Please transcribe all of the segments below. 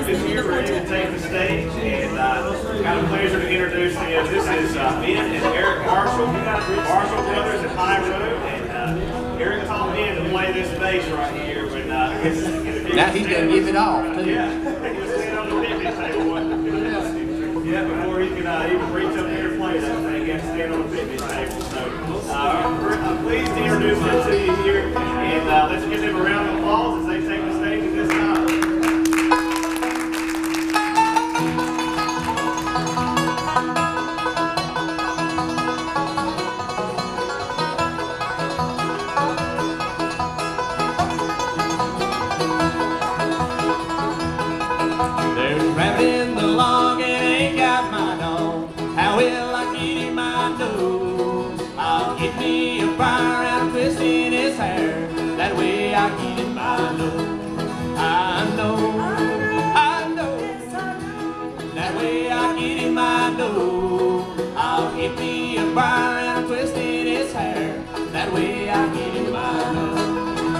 group is here ready to take the stage, and got a pleasure to introduce them. This is Ben and Eric Marshall, Marshall Brothers at High Road, and Eric taught Ben to play this bass right here. But now he's gonna give it off too. Yeah, he was standing on the picnic table. Yeah, before he can even reach up here and play that thing, he had to stand on the picnic table. So I'm pleased to introduce them to you here, and let's give them a round of applause as they take the stage at this time. There's a rabbit in the log and ain't got my dog. How will I get him? I know. I'll get me a fire and a twist in his hair. That way I get him. I know. I know. I know. That way I get him. I know. I'll get me a fire and a twist in his hair. That way I get him. I know.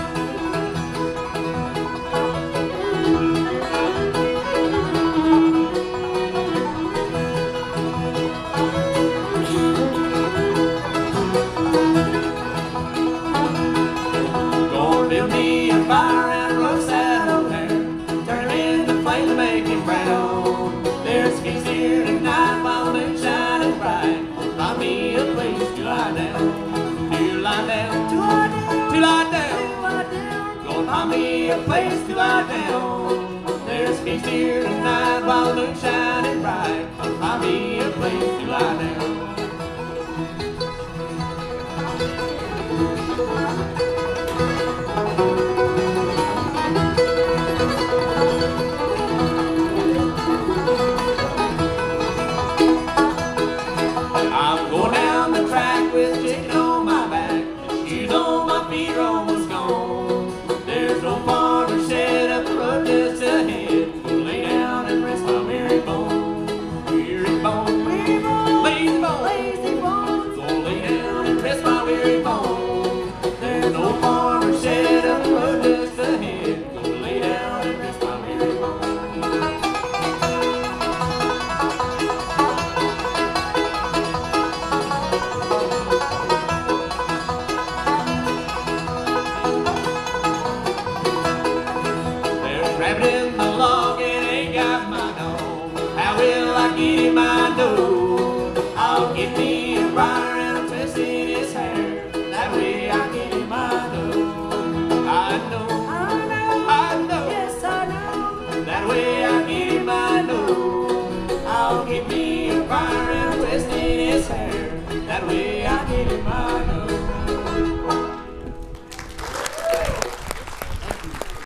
Build me a fire and roast that old hair. Turn him in the flame to make him brown. There's geese here tonight while the moon's shining bright. Find me a place to lie down. To lie down. To lie down. Gonna find me a place to lie down. There's geese here tonight while the moon's shining bright. Find me a place to lie down. I'm going down the track with chicken on my back, shoes on my feet are almost gone. There's no farmer's shed up the road just ahead. Gonna lay down and rest my weary bone, weary bone, lazy bone, lazy bone. Gonna lay down and rest my weary bone. There's no farmer's shed up the road just ahead. Gonna lay down and rest my weary bone. Rabbit in the log and ain't got my dog. How will I get him? I know. I'll get me a fire and a twist in his hair. That way I get him. I know. I know. I know. I know. Yes, I know. That way I get him. I know. I'll get me a fire and a twist in his hair. That way I get him. I know.